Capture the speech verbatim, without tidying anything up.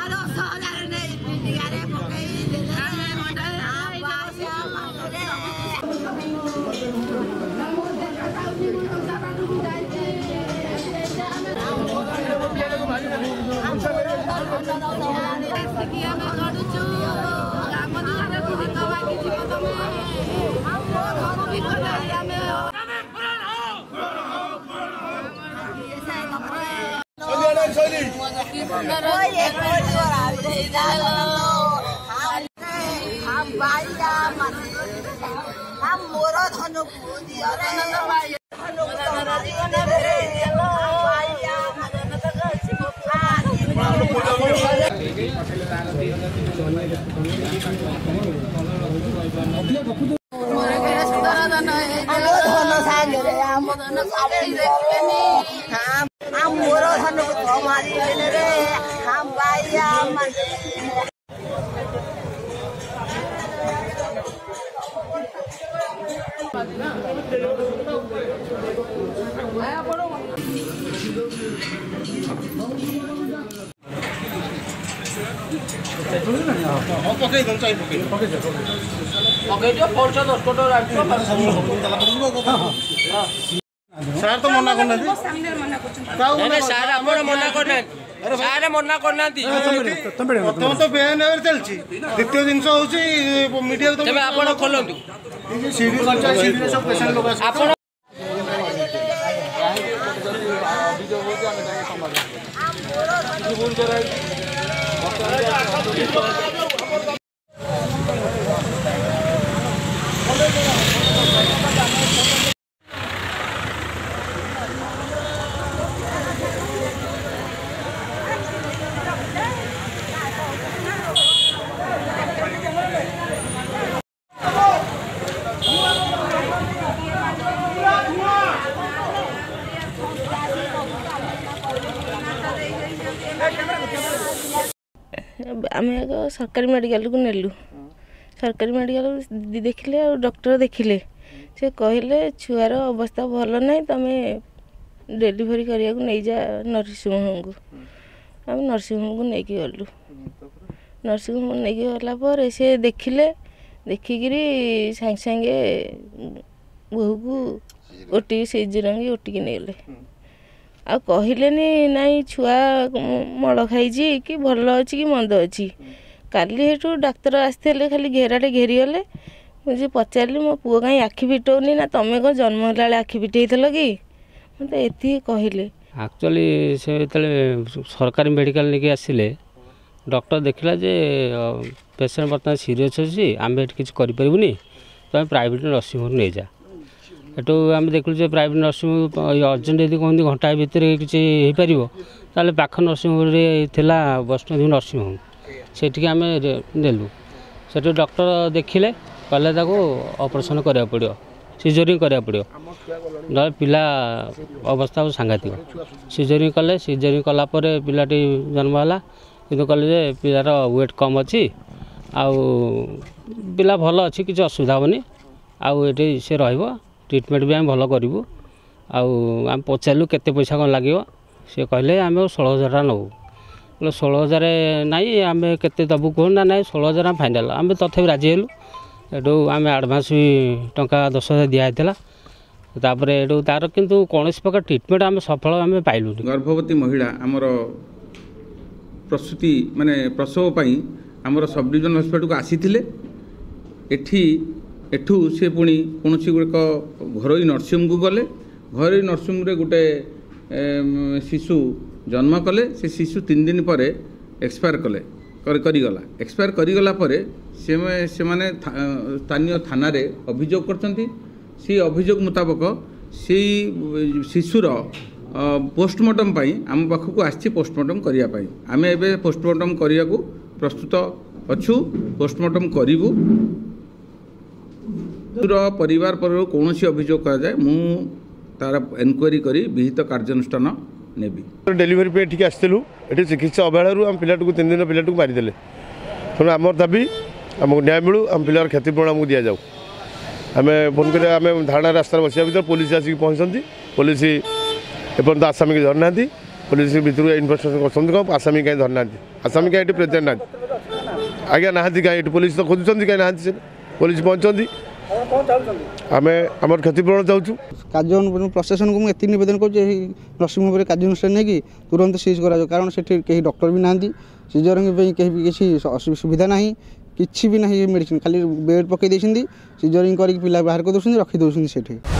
सार तो मना करना सार आपण मना करना सारे मना करना प्रथम तो बेन चलछि द्वितीय जिनस होछि मीडिया तबे आपण खोलंतु ये सीडी पंचायत सीडी सब पेशेंट लोग आपण अभियोग हो जे हम भूल कराई आम सरकारी मेडिकल को नेलु सरकारी मेडिकल देखिले और डॉक्टर देखिले से कहले छुआर अवस्था भल ना तुम डेलीवरी करिया को नहीं जा नर्सिंग होम को आम नर्सिंग होम को लेकिन गलु नर्सिंग होम नहीं गला से देखिले देखिकी सागे सागे बहु को ओटी सीजरंगी ओटिकी नेले आ कहलेनी नाई छुआ मल खाई कि भल अच्छी कि मंद अच्छी काली हेठू डाक्तर आसते खाली घेराटे घेरीगले मुझे पचारि मो पुओ कहीं आखि फिटौनी ना तुम कौन जन्म है आखि फिटई कि मत ये कहले एक्चुअली से सरकारी मेडिकल लेके आसिले डॉक्टर देखला जे पेशेंट बर्तमान सीरीयस अच्छी आम किसी करें तुम प्राइवेट नर्सिंग होम नहीं जा एटू आम देखु प्राइवेट नर्सिंग अर्जेंट यदि कहते घंटा भितर किसी हो पार पाख नर्सिंग होम थिला वैष्णोदेवी नर्सिंग होम से आम नेलु से डॉक्टर देखिले कहले ऑपरेशन करा पड़ो सीजरिंग करा पड़ो ना पिला अवस्था सांघातिक सीजरिंग कले सीजरिंग कलापर पिलाटी जन्म है कि कहले पिलार वेट कम अच्छी आउ पिला भल अच्छी किसी असुविधा हेनी आउ ये सी रही ट्रिटमेंट भी आम भल करूँ आम पचारू केते पैसा कौन लगे सी कहले आम षोल हजार टाँग नबू बोले षोल हजार नाई आम के दबू कह ना ना षोल हजार फाइनाल आम तथापि राजी हेलु एटू आम आडभांस भी टंका दस हजार दिखाई तापर एटू तार किंतु कौन प्रकार ट्रिटमेंट आम सफल आम पाइलु गर्भवती महिला आमर प्रसूति माने प्रसव पाई आमर सब डिविजन हॉस्पिटल को आसीथिले एठी एठू से पुणी कौन गुड़िक घरोई नर्सिंग को गले घरोई नर्सिंग रे गोटे शिशु जन्म कले से शिशु तीन दिन पर एक्सपायर कले करीगला एक्सपायर करीगला परे से माने स्थानीय थाना रे अभियोग करछंती से अभियोग मुताबक से शिशुर पोस्टमार्टम पाई आम पाखक आसी पोस्टमार्टम करिया पाई आमे एबे पोस्टमार्टम करिया को प्रस्तुत अछु पोस्टमार्टम करिवु परिवार पर कौन अभियोग कर जाए मु तार एनक्वारी करी विहित कार्यानुष्ठान नेबी डेलीवरी पे ठीक आसलु ये चिकित्सा अवहेलू आम पिला तीन दिन पिला मारिदे तेणु आम दाबी आमको न्याय मिलू आम पिलार क्षतिपूरण आमको दि जाऊ आम फोन कर धारणा रास्तार बसिया भर पुलिस आसिक पहुँचती पुलिस एपर्त आसामी धरना पुलिस भितर इनभेस्टिगेशन कर आसामी कहीं धरना आसामी कहीं प्रेजेंट ना आज्ञा ना कहीं पुलिस तो खोजुंट कहीं ना पुलिस पहुँचती आम आम क्षतिपूरण चाहूँ कार्य प्रशासन को मुझे नवेदन कर नर्सिंग होम कार्यानुष्ठान नहीं कि तुरंत सीज करा कारण से कहीं डॉक्टर भी ना सीजरिंग कहीं किसी सुविधा ना किसी भी ना मेडिसिन खाली बेड पकई सिजरिंग कर पिला बाहर कर रखी दौरान से